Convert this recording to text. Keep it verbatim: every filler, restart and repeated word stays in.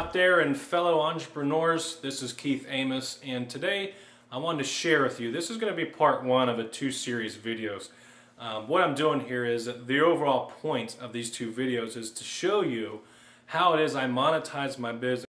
out there and fellow entrepreneurs. This is Keith Amos, and today I wanted to share with you, this is going to be part one of a two series videos. Um, what I'm doing here is that the overall point of these two videos is to show you how it is I monetize my business